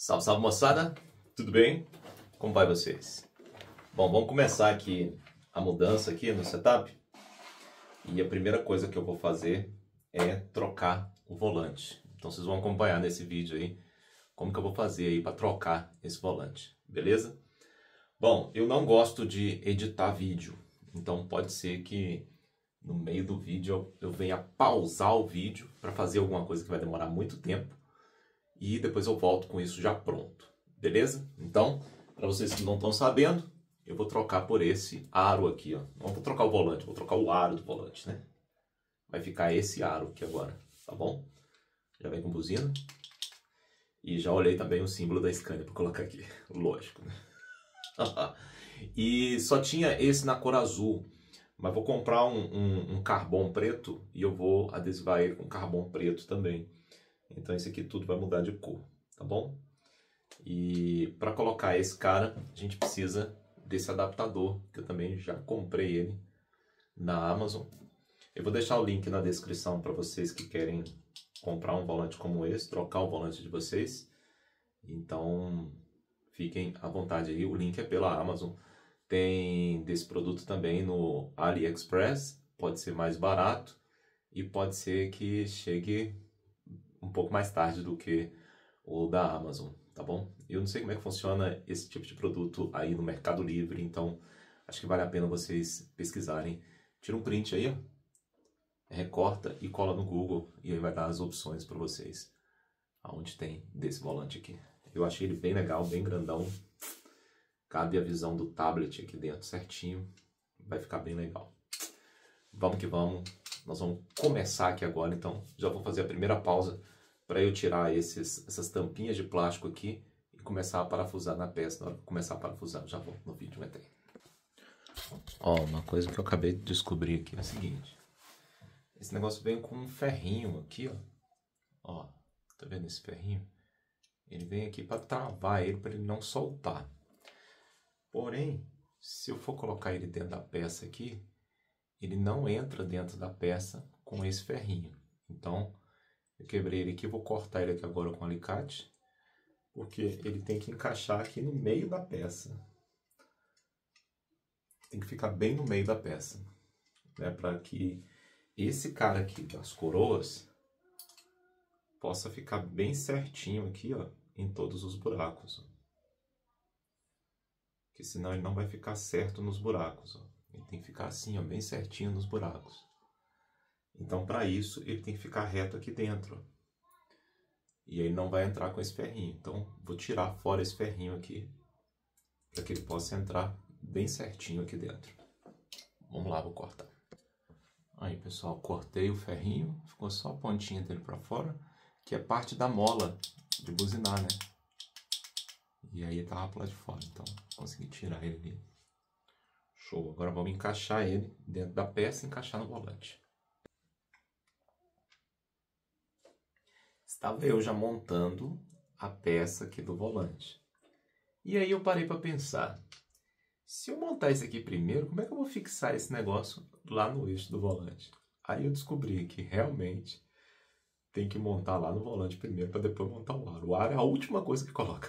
Salve, salve moçada, tudo bem? Como vai vocês? Bom, vamos começar aqui a mudança aqui no setup. E a primeira coisa que eu vou fazer é trocar o volante. Então vocês vão acompanhar nesse vídeo aí como que eu vou fazer aí para trocar esse volante, beleza? Bom, eu não gosto de editar vídeo, então pode ser que no meio do vídeo eu venha pausar o vídeo para fazer alguma coisa que vai demorar muito tempo. E depois eu volto com isso já pronto, beleza? Então, para vocês que não estão sabendo, eu vou trocar por esse aro aqui, ó. Não vou trocar o volante, vou trocar o aro do volante, né? Vai ficar esse aro aqui agora, tá bom? Já vem com buzina. E já olhei também o símbolo da Scania para colocar aqui, lógico, né? E só tinha esse na cor azul, mas vou comprar um carbono preto e eu vou adesivar ele com carbono preto também. Então esse aqui tudo vai mudar de cor, tá bom? E para colocar esse cara, a gente precisa desse adaptador, que eu também já comprei ele na Amazon. Eu vou deixar o link na descrição para vocês que querem comprar um volante como esse, trocar o volante de vocês. Então fiquem à vontade aí, o link é pela Amazon. Tem desse produto também no AliExpress, pode ser mais barato e pode ser que chegue um pouco mais tarde do que o da Amazon, tá bom? Eu não sei como é que funciona esse tipo de produto aí no Mercado Livre, então acho que vale a pena vocês pesquisarem. Tira um print aí, ó, recorta e cola no Google e aí vai dar as opções para vocês aonde tem desse volante aqui. Eu achei ele bem legal, bem grandão, cabe a visão do tablet aqui dentro certinho, vai ficar bem legal. Vamos que vamos, nós vamos começar aqui agora, então já vou fazer a primeira pausa para eu tirar essas tampinhas de plástico aqui e começar a parafusar na peça. Na hora que eu começar a parafusar, já volto no vídeo, vai ter. Ó, uma coisa que eu acabei de descobrir aqui é o seguinte. Esse negócio vem com um ferrinho aqui, ó. Ó, tá vendo esse ferrinho? Ele vem aqui para travar ele, para ele não soltar. Porém, se eu for colocar ele dentro da peça aqui, ele não entra dentro da peça com esse ferrinho. Então, eu quebrei ele aqui, vou cortar ele aqui agora com um alicate, porque ele tem que encaixar aqui no meio da peça. Tem que ficar bem no meio da peça, né? Para que esse cara aqui das coroas possa ficar bem certinho aqui, ó, em todos os buracos. Porque senão ele não vai ficar certo nos buracos, ó. Ele tem que ficar assim, ó, bem certinho nos buracos. Então, para isso, ele tem que ficar reto aqui dentro. E aí não vai entrar com esse ferrinho. Então, vou tirar fora esse ferrinho aqui, para que ele possa entrar bem certinho aqui dentro. Vamos lá, vou cortar. Aí, pessoal, cortei o ferrinho, ficou só a pontinha dele para fora, que é parte da mola de buzinar, né? E aí ele tava pro lado de fora, então consegui tirar ele ali. Show, agora vamos encaixar ele dentro da peça e encaixar no volante. Estava eu já montando a peça aqui do volante. E aí eu parei para pensar, se eu montar isso aqui primeiro, como é que eu vou fixar esse negócio lá no eixo do volante? Aí eu descobri que realmente tem que montar lá no volante primeiro para depois montar o aro. O aro é a última coisa que coloca.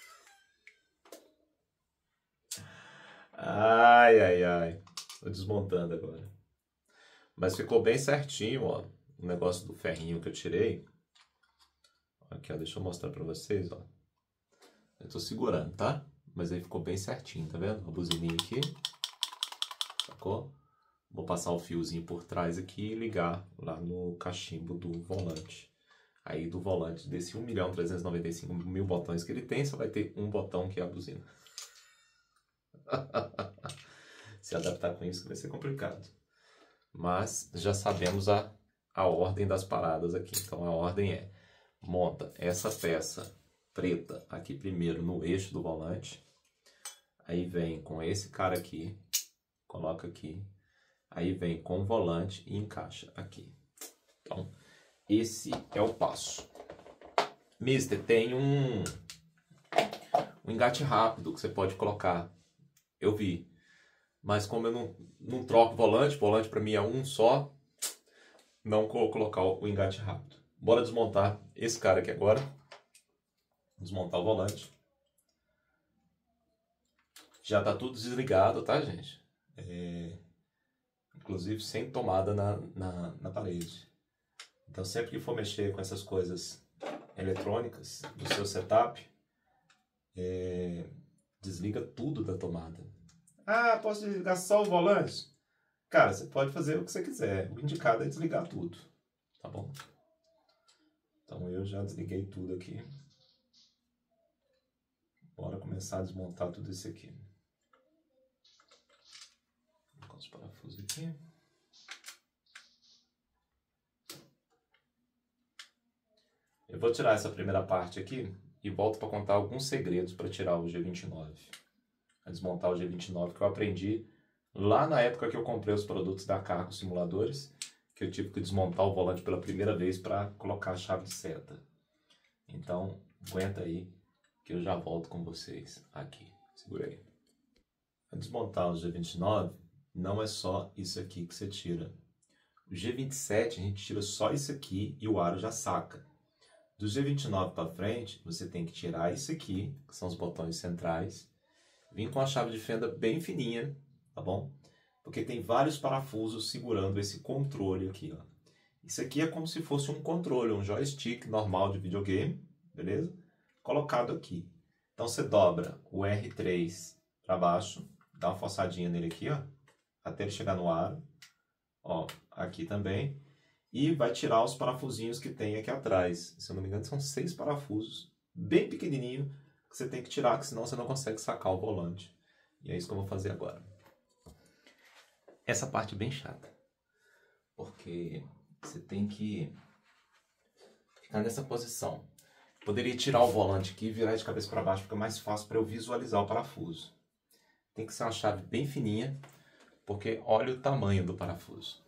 Ai, ai, ai. Tô desmontando agora. Mas ficou bem certinho, ó. O negócio do ferrinho que eu tirei. Aqui, ó. Deixa eu mostrar pra vocês, ó. Eu tô segurando, tá? Mas aí ficou bem certinho, tá vendo? A buzininha aqui. Sacou? Vou passar o fiozinho por trás aqui e ligar lá no cachimbo do volante. Aí do volante desse 1.395.000 botões que ele tem, só vai ter um botão que é a buzina. Se adaptar com isso vai ser complicado. Mas já sabemos a ordem das paradas aqui. Então a ordem é: monta essa peça preta aqui primeiro no eixo do volante. Aí vem com esse cara aqui, coloca aqui. Aí vem com o volante e encaixa aqui. Então esse é o passo. Mister, tem um engate rápido que você pode colocar. Eu vi. Mas como eu não troco volante para mim é um só, não vou colocar o engate rápido. Bora desmontar esse cara aqui agora. Desmontar o volante. Já tá tudo desligado, tá, gente? Inclusive sem tomada na parede. Então sempre que for mexer com essas coisas eletrônicas do seu setup, desliga tudo da tomada. Ah, posso desligar só o volante? Cara, você pode fazer o que você quiser. O indicado é desligar tudo, tá bom? Então eu já desliguei tudo aqui. Bora começar a desmontar tudo isso aqui. Vou colocar os parafusos aqui. Eu vou tirar essa primeira parte aqui e volto para contar alguns segredos para tirar o G29. A desmontar o G29 que eu aprendi lá na época que eu comprei os produtos da Cargo Simuladores, que eu tive que desmontar o volante pela primeira vez para colocar a chave de seta. Então, aguenta aí que eu já volto com vocês aqui. Segura aí. Para desmontar o G29, não é só isso aqui que você tira. O G27 a gente tira só isso aqui e o aro já saca. Do G29 para frente, você tem que tirar isso aqui, que são os botões centrais, vir com a chave de fenda bem fininha, tá bom? Porque tem vários parafusos segurando esse controle aqui, ó. Isso aqui é como se fosse um controle, um joystick normal de videogame, beleza? Colocado aqui. Então você dobra o R3 para baixo, dá uma forçadinha nele aqui, ó, até ele chegar no aro, ó, aqui também. E vai tirar os parafusinhos que tem aqui atrás. Se eu não me engano, são 6 parafusos, bem pequenininho, que você tem que tirar, que senão você não consegue sacar o volante. E é isso que eu vou fazer agora. Essa parte é bem chata, porque você tem que ficar nessa posição. Poderia tirar o volante aqui e virar de cabeça para baixo, fica mais fácil para eu visualizar o parafuso. Tem que ser uma chave bem fininha, porque olha o tamanho do parafuso.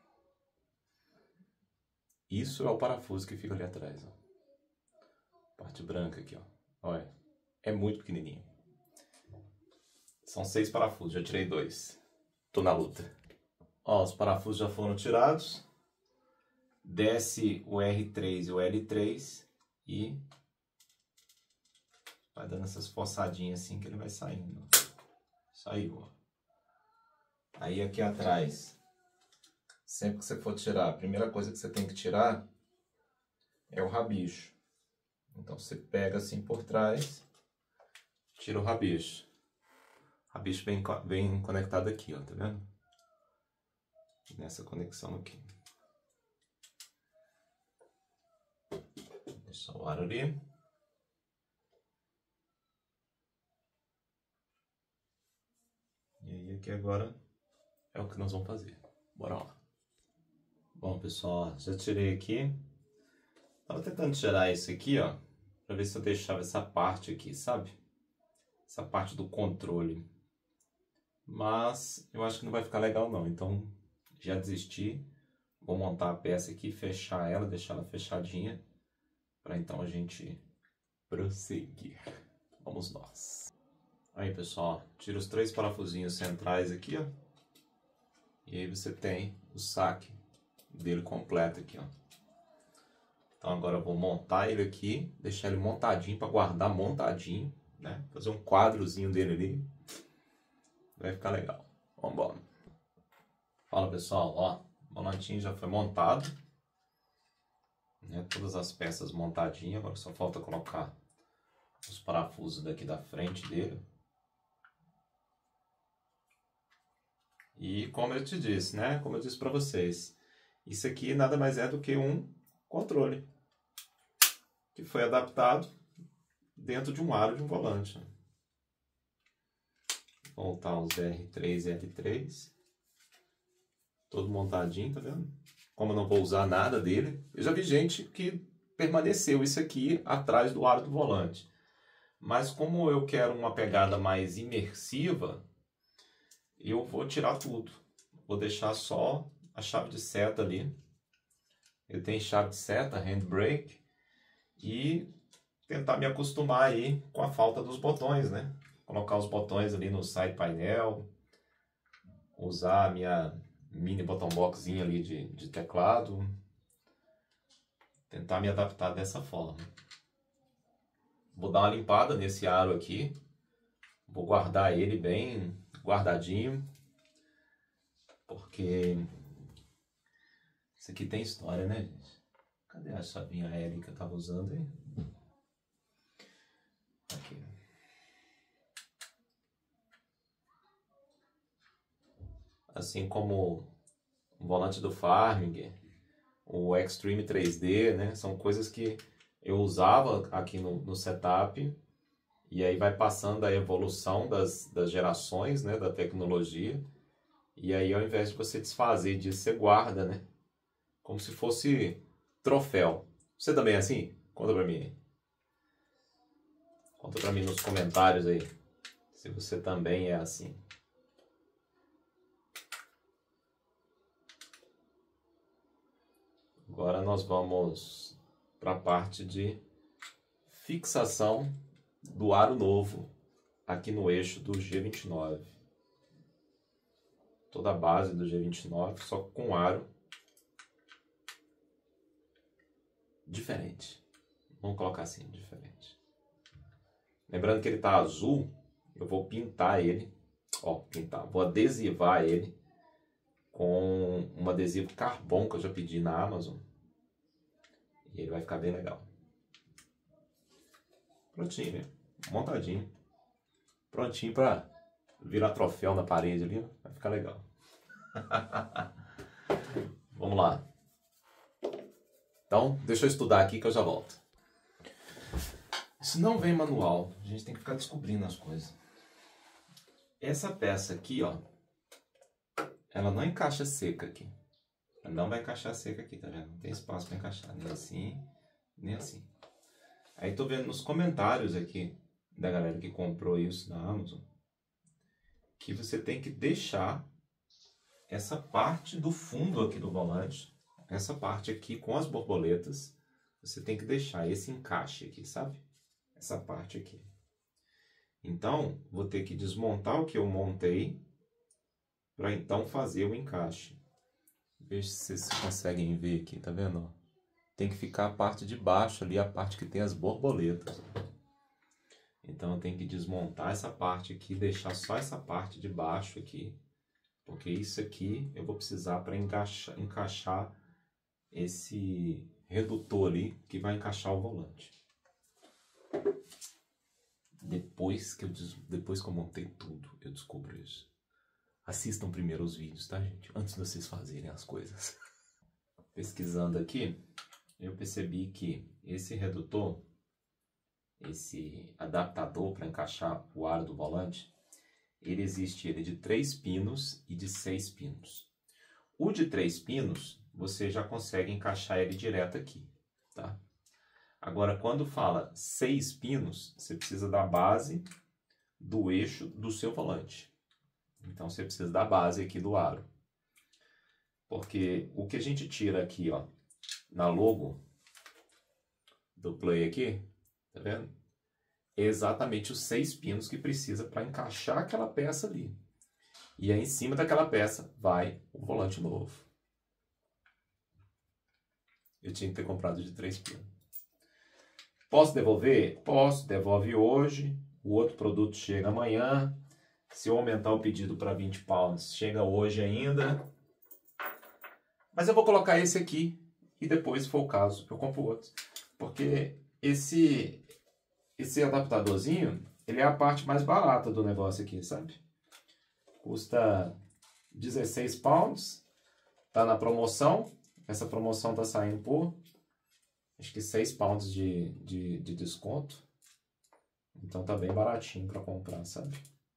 Isso é o parafuso que fica ali atrás, ó. Parte branca aqui, ó. Olha, é muito pequenininho. São 6 parafusos, já tirei 2. Tô na luta. Ó, os parafusos já foram tirados. Desce o R3 e o L3 e vai dando essas forçadinhas assim que ele vai saindo. Saiu, ó. Aí aqui atrás, sempre que você for tirar, a primeira coisa que você tem que tirar é o rabicho. Então você pega assim por trás, tira o rabicho. O rabicho vem conectado aqui, ó, tá vendo? Nessa conexão aqui. Deixa o aro ali. E aí aqui agora é o que nós vamos fazer. Bora lá. Bom, pessoal, já tirei aqui. Tava tentando tirar isso aqui, ó, pra ver se eu deixava essa parte aqui, sabe? Essa parte do controle. Mas eu acho que não vai ficar legal não, então já desisti. Vou montar a peça aqui, fechar ela, deixar ela fechadinha, para então a gente prosseguir. Vamos nós. Aí, pessoal, tira os 3 parafusinhos centrais aqui, ó. E aí você tem o saque dele completo aqui, ó. Então agora eu vou montar ele aqui, deixar ele montadinho para guardar montadinho, né? Fazer um quadrozinho dele ali. Vai ficar legal. Vamos embora. Fala, pessoal, ó, o volantinho já foi montado, né? Todas as peças montadinhas, agora só falta colocar os parafusos daqui da frente dele. E como eu te disse, né? Como eu disse para vocês, isso aqui nada mais é do que um controle que foi adaptado dentro de um aro de um volante. Voltar os R3 e L3. Todo montadinho, tá vendo? Como eu não vou usar nada dele, eu já vi gente que permaneceu isso aqui atrás do aro do volante. Mas como eu quero uma pegada mais imersiva, eu vou tirar tudo. Vou deixar só a chave de seta ali. Eu tenho chave de seta, handbrake, e tentar me acostumar aí com a falta dos botões, né? Colocar os botões ali no side painel, usar a minha mini bottom boxzinha ali de teclado, tentar me adaptar dessa forma. Vou dar uma limpada nesse aro aqui. Vou guardar ele bem guardadinho. Porque isso aqui tem história, né, gente? Cadê a chavinha L que eu tava usando aí? Aqui. Assim como o volante do Farming, o Extreme 3D, né? São coisas que eu usava aqui no setup. E aí vai passando a evolução das gerações, né? Da tecnologia. E aí ao invés de você desfazer disso, você guarda, né? Como se fosse troféu. Você também é assim? Conta pra mim. Conta pra mim nos comentários aí. Se você também é assim. Agora nós vamos para a parte de fixação do aro novo aqui no eixo do G29. Toda a base do G29, só com aro diferente. Vamos colocar assim, diferente. Lembrando que ele está azul, eu vou pintar ele. Ó, pintar. Vou adesivar ele com um adesivo Carbon que eu já pedi na Amazon. E ele vai ficar bem legal. Prontinho, né? Montadinho. Prontinho para virar troféu na parede ali. Vai ficar legal. Vamos lá. Então, deixa eu estudar aqui que eu já volto. Isso não vem manual. A gente tem que ficar descobrindo as coisas. Essa peça aqui, ó. Ela não encaixa seca aqui. Ela não vai encaixar seca aqui, tá vendo? Não tem espaço para encaixar. Nem assim, nem assim. Aí tô vendo nos comentários aqui da galera que comprou isso na Amazon que você tem que deixar essa parte do fundo aqui do volante, essa parte aqui com as borboletas, você tem que deixar esse encaixe aqui, sabe? Essa parte aqui. Então, vou ter que desmontar o que eu montei para então fazer o encaixe. Veja se vocês conseguem ver aqui, tá vendo? Tem que ficar a parte de baixo ali, a parte que tem as borboletas. Então eu tenho que desmontar essa parte aqui, deixar só essa parte de baixo aqui, porque isso aqui eu vou precisar para encaixar esse redutor ali que vai encaixar o volante. Depois que eu montei tudo, eu descubro isso. Assistam primeiro os vídeos, tá, gente? Antes de vocês fazerem as coisas. Pesquisando aqui, eu percebi que esse redutor, esse adaptador para encaixar o aro do volante, ele existe de 3 pinos e de 6 pinos. O de 3 pinos, você já consegue encaixar ele direto aqui, tá? Agora, quando fala 6 pinos, você precisa da base do eixo do seu volante. Então, você precisa da base aqui do aro. Porque o que a gente tira aqui, ó, na logo do Play aqui, tá vendo? É exatamente os 6 pinos que precisa para encaixar aquela peça ali. E aí, em cima daquela peça, vai o volante novo. Eu tinha que ter comprado de 3 pinos. Posso devolver? Posso, devolve hoje. O outro produto chega amanhã. Se eu aumentar o pedido para 20 pounds, chega hoje ainda. Mas eu vou colocar esse aqui e depois, se for o caso, eu compro outro. Porque esse adaptadorzinho, ele é a parte mais barata do negócio aqui, sabe? Custa 16 pounds. Tá na promoção. Essa promoção tá saindo por, acho que 6 pounds de desconto. Então tá bem baratinho para comprar, sabe?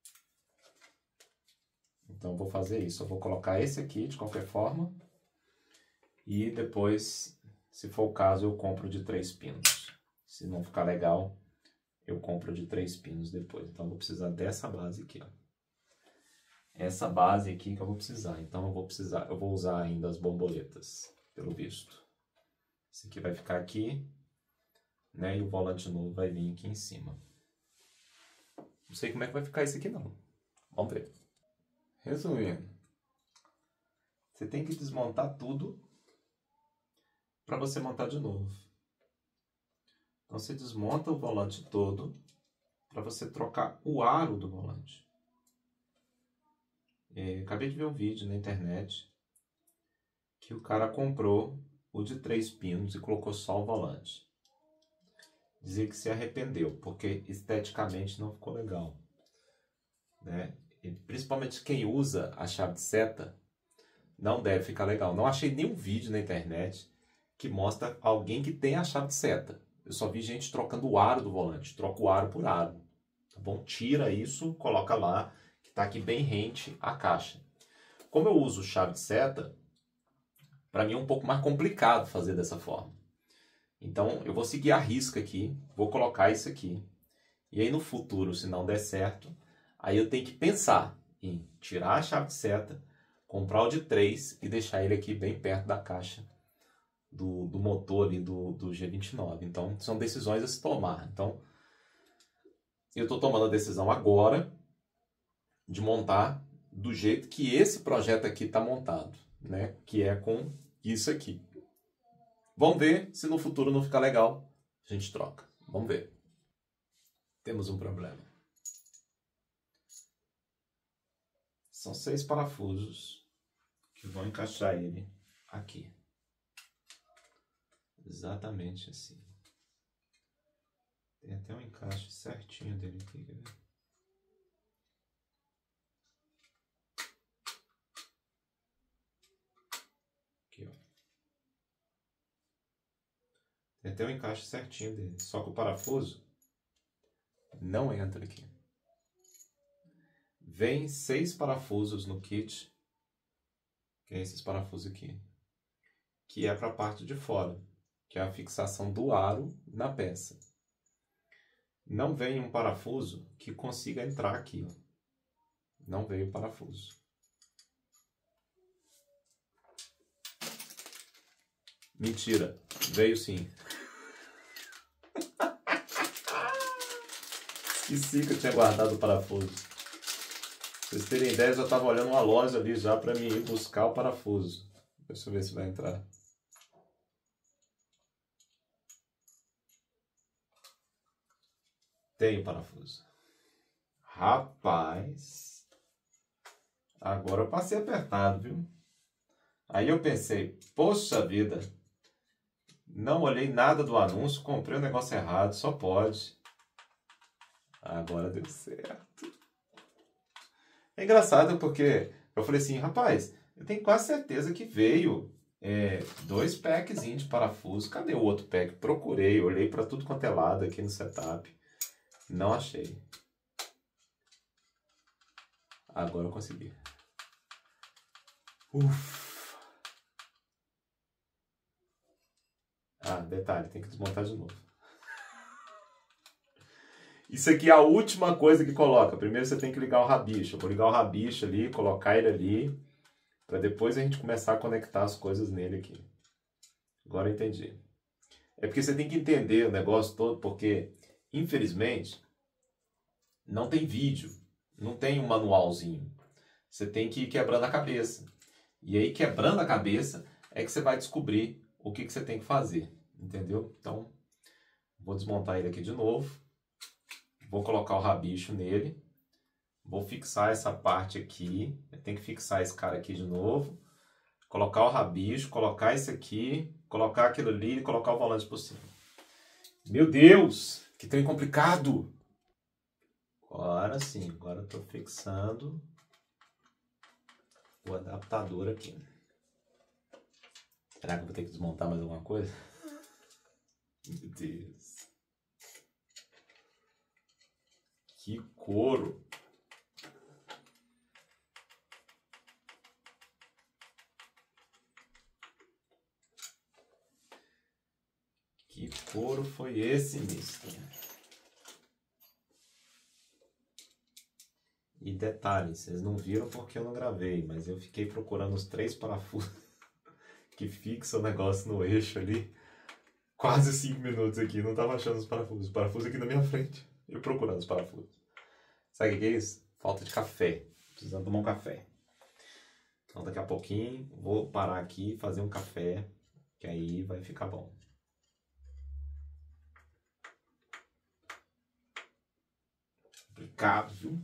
Então eu vou fazer isso. Eu vou colocar esse aqui de qualquer forma. E depois, se for o caso, eu compro de 3 pinos. Se não ficar legal, eu compro de 3 pinos depois. Então eu vou precisar dessa base aqui, ó. Essa base aqui que eu vou precisar. Então eu vou usar ainda as borboletas, pelo visto. Esse aqui vai ficar aqui, né? E o volante novo vai vir aqui em cima. Não sei como é que vai ficar esse aqui não. Vamos ver. Resumindo, você tem que desmontar tudo para você montar de novo. Então você desmonta o volante todo para você trocar o aro do volante. Acabei de ver um vídeo na internet que o cara comprou o de 3 pinos e colocou só o volante. Dizia que se arrependeu, porque esteticamente não ficou legal, né? E principalmente quem usa a chave de seta, não deve ficar legal. Não achei nenhum vídeo na internet que mostra alguém que tem a chave de seta. Eu só vi gente trocando o aro do volante. Troca o aro por aro. Tá bom? Tira isso, coloca lá, que tá aqui bem rente a caixa. Como eu uso chave de seta, para mim é um pouco mais complicado fazer dessa forma. Então eu vou seguir a risca aqui, vou colocar isso aqui. E aí no futuro, se não der certo, aí eu tenho que pensar em tirar a chave de seta, comprar o de 3 e deixar ele aqui bem perto da caixa do motor ali do G29. Então são decisões a se tomar. Então eu estou tomando a decisão agora de montar do jeito que esse projeto aqui está montado, né? Que é com isso aqui. Vamos ver se no futuro não ficar legal, a gente troca. Vamos ver. Temos um problema. São 6 parafusos que vão encaixar ele aqui. Exatamente assim. Tem até um encaixe certinho dele aqui, quer ver? Aqui, ó. Tem até um encaixe certinho dele. Só que o parafuso não entra aqui. Vem 6 parafusos no kit, que é esses parafusos aqui, que é para a parte de fora, que é a fixação do aro na peça. Não vem um parafuso que consiga entrar aqui, ó. Não veio o parafuso. Mentira, veio sim. Esqueci que eu tinha guardado o parafuso. Pra vocês terem ideia, eu já estava olhando uma loja ali já para mim ir buscar o parafuso. Deixa eu ver se vai entrar. Tem o parafuso. Rapaz, agora eu passei apertado, viu? Aí eu pensei, poxa vida, não olhei nada do anúncio, comprei o negócio errado, só pode. Agora deu certo. É engraçado porque eu falei assim, rapaz, eu tenho quase certeza que veio 2 packzinhos de parafuso. Cadê o outro pack? Procurei, olhei para tudo quanto é lado aqui no setup. Não achei. Agora eu consegui. Ufa. Ah, detalhe, tem que desmontar de novo. Isso aqui é a última coisa que coloca. Primeiro você tem que ligar o rabicho. Eu vou ligar o rabicho ali, colocar ele ali, para depois a gente começar a conectar as coisas nele aqui. Agora eu entendi. É porque você tem que entender o negócio todo, porque, infelizmente, não tem vídeo, não tem um manualzinho. Você tem que ir quebrando a cabeça. E aí, quebrando a cabeça, é que você vai descobrir o que você tem que fazer. Entendeu? Então, vou desmontar ele aqui de novo. Vou colocar o rabicho nele. Vou fixar essa parte aqui. Eu tenho que fixar esse cara aqui de novo. Colocar o rabicho, colocar esse aqui, colocar aquilo ali e colocar o volante por cima. Meu Deus! Que trem complicado! Agora sim, agora eu tô fixando o adaptador aqui. Será que eu vou ter que desmontar mais alguma coisa? Meu Deus. Que couro. Que couro foi esse, mister? E detalhe, vocês não viram porque eu não gravei, mas eu fiquei procurando os 3 parafusos que fixam o negócio no eixo ali. Quase 5 minutos aqui, não tava achando os parafusos. Os parafusos aqui na minha frente. Eu procurando os parafusos. Sabe o que é isso? Falta de café. Precisando tomar um café. Então daqui a pouquinho vou parar aqui e fazer um café, que aí vai ficar bom. complicado, viu?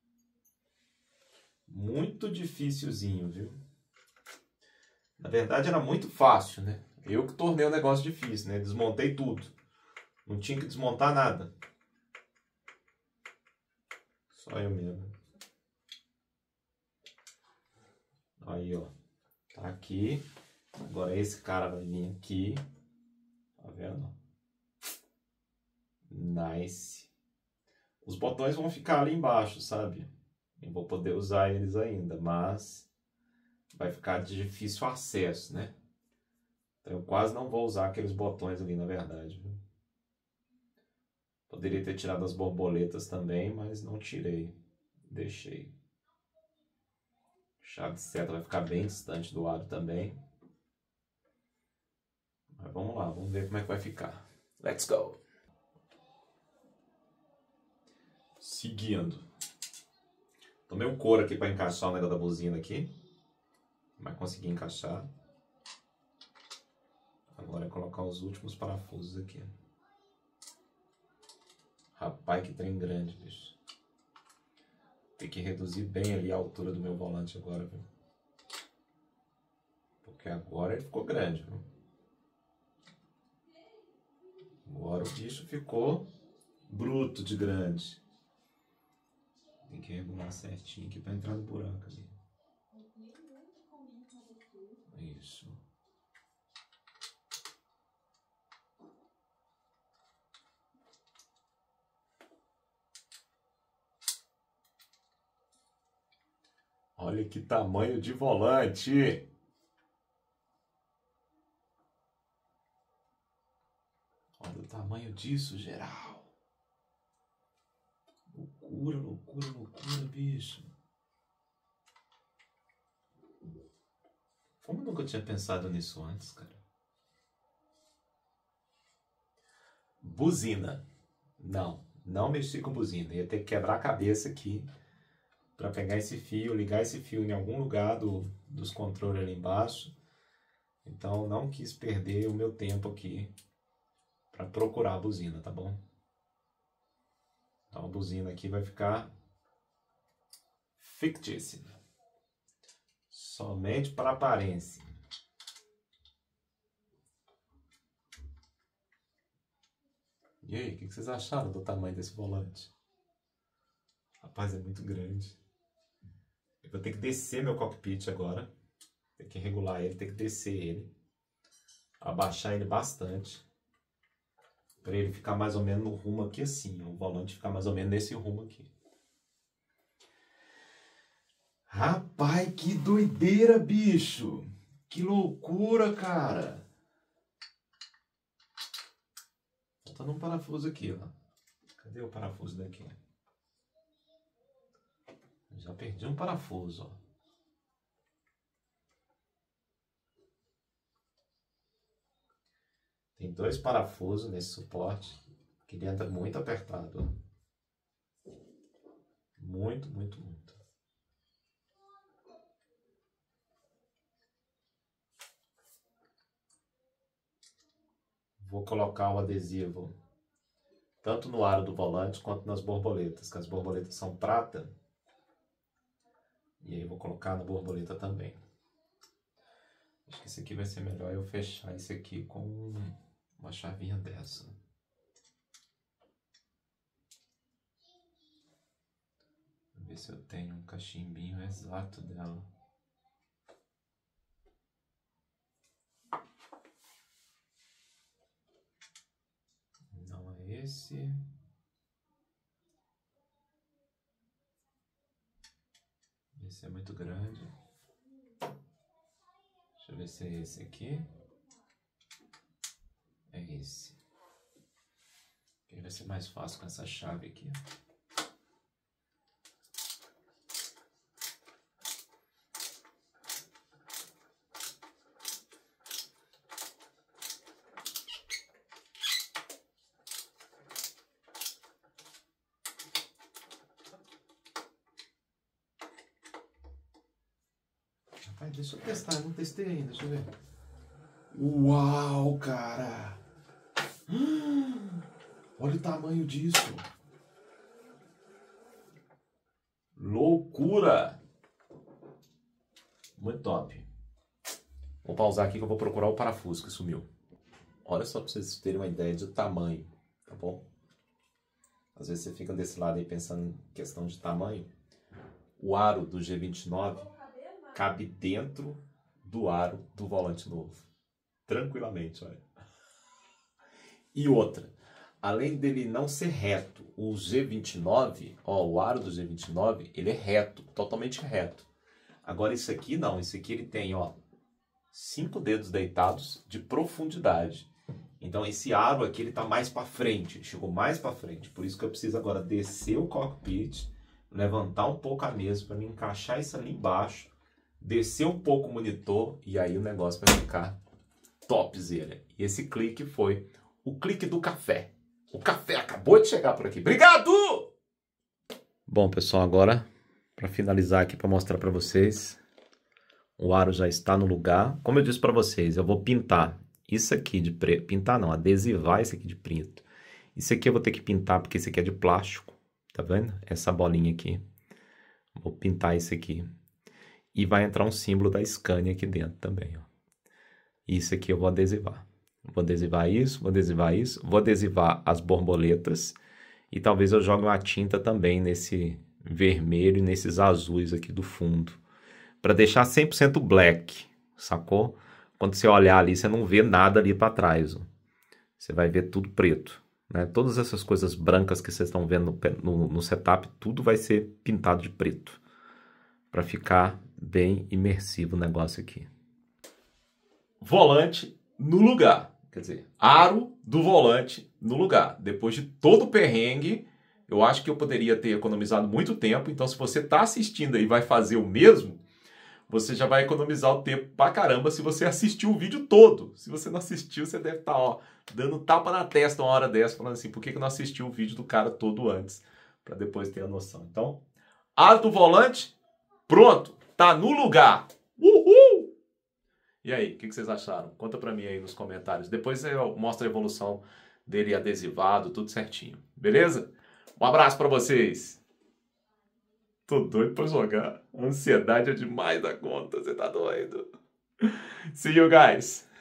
Muito dificilzinho, viu? Na verdade era muito fácil, né? Eu que tornei o negócio difícil, né? Desmontei tudo. Não tinha que desmontar nada. Só eu mesmo. Aí, ó. Tá aqui. Agora esse cara vai vir aqui. Tá vendo? Nice. Os botões vão ficar ali embaixo, sabe? Eu vou poder usar eles ainda, mas vai ficar de difícil acesso, né? Então eu quase não vou usar aqueles botões ali, na verdade. Poderia ter tirado as borboletas também, mas não tirei. Deixei. Chave de seta vai ficar bem distante do aro também. Mas vamos lá, vamos ver como é que vai ficar. Let's go! Seguindo. Tomei um couro aqui para encaixar o negócio da buzina aqui. Mas consegui encaixar. Agora é colocar os últimos parafusos aqui. Rapaz, que trem grande, bicho. Tem que reduzir bem ali a altura do meu volante agora, viu? Porque agora ele ficou grande, viu? Agora o bicho ficou bruto de grande. Tem que regular certinho aqui para entrar no buraco ali. Isso. Olha que tamanho de volante! Olha o tamanho disso, geral. Loucura, loucura, loucura, bicho. Como eu nunca tinha pensado nisso antes, cara? Buzina. Não mexi com buzina. Ia ter que quebrar a cabeça aqui para pegar esse fio, ligar esse fio em algum lugar dos controles ali embaixo. Então não quis perder o meu tempo aqui para procurar a buzina, tá bom? Então a buzina aqui vai ficar fictícia. Somente para aparência. E aí, o que vocês acharam do tamanho desse volante? Rapaz, é muito grande. Eu vou ter que descer meu cockpit agora. Tem que regular ele, tem que descer ele. Abaixar ele bastante. Para ele ficar mais ou menos no rumo aqui assim. O volante ficar mais ou menos nesse rumo aqui. Rapaz, que doideira, bicho! Que loucura, cara! Faltando um parafuso aqui, ó. Cadê o parafuso daqui? Já perdi um parafuso, ó. Tem 2 parafusos nesse suporte, que ele entra muito apertado, ó. Muito, muito, muito. Vou colocar o adesivo tanto no aro do volante quanto nas borboletas, que as borboletas são prata. E aí vou colocar na borboleta também. Acho que esse aqui vai ser melhor eu fechar esse aqui com uma chavinha dessa. Vou ver se eu tenho um cachimbinho exato dela. Não é esse. Esse é muito grande. Deixa eu ver se é esse aqui. É esse. Aqui vai ser mais fácil com essa chave aqui. Rapaz, deixa eu testar, eu não testei ainda, deixa eu ver. Uau, cara! Olha o tamanho disso! loucura! Muito top. Vou pausar aqui que eu vou procurar o parafuso que sumiu. Olha só para vocês terem uma ideia de tamanho, tá bom? Às vezes você fica desse lado aí pensando em questão de tamanho. O aro do G29 cabe dentro do aro do volante novo. Tranquilamente, olha. E outra, além dele não ser reto, o G29, ó, o aro do G29, ele é reto, totalmente reto. Agora isso aqui não, isso aqui ele tem, ó, 5 dedos deitados de profundidade. Então esse aro aqui ele tá mais para frente, chegou mais para frente. Por isso que eu preciso agora descer o cockpit, levantar um pouco a mesa para me encaixar isso ali embaixo, descer um pouco o monitor e aí o negócio vai ficar topzera. E esse clique foi o clique do café. O café acabou de chegar por aqui. Obrigado! Bom, pessoal, agora para finalizar aqui para mostrar para vocês, o aro já está no lugar. Como eu disse para vocês, eu vou pintar isso aqui de preto. Pintar não, adesivar isso aqui de preto. Isso aqui eu vou ter que pintar porque isso aqui é de plástico. Tá vendo? Essa bolinha aqui. Vou pintar isso aqui. E vai entrar um símbolo da Scania aqui dentro também, ó. Isso aqui eu vou adesivar. Vou adesivar isso, vou adesivar isso. Vou adesivar as borboletas. E talvez eu jogue uma tinta também nesse vermelho e nesses azuis aqui do fundo. Para deixar 100% black, sacou? Quando você olhar ali, você não vê nada ali para trás. Ó. Você vai ver tudo preto. Né? Todas essas coisas brancas que vocês estão vendo no setup, tudo vai ser pintado de preto. Para ficar bem imersivo o negócio aqui. Volante no lugar. Quer dizer, aro do volante no lugar. Depois de todo o perrengue, eu acho que eu poderia ter economizado muito tempo. Então, se você está assistindo aí e vai fazer o mesmo, você já vai economizar o tempo pra caramba se você assistiu o vídeo todo. Se você não assistiu, você deve estar, ó, dando tapa na testa uma hora dessa, falando assim, por que não assistiu o vídeo do cara todo antes? Pra depois ter a noção. Então, aro do volante, pronto, tá no lugar. Uhul! E aí, o que vocês acharam? Conta pra mim aí nos comentários. Depois eu mostro a evolução dele adesivado, tudo certinho. Beleza? Um abraço pra vocês! Tô doido pra jogar. A ansiedade é demais da conta, você tá doido? See you guys!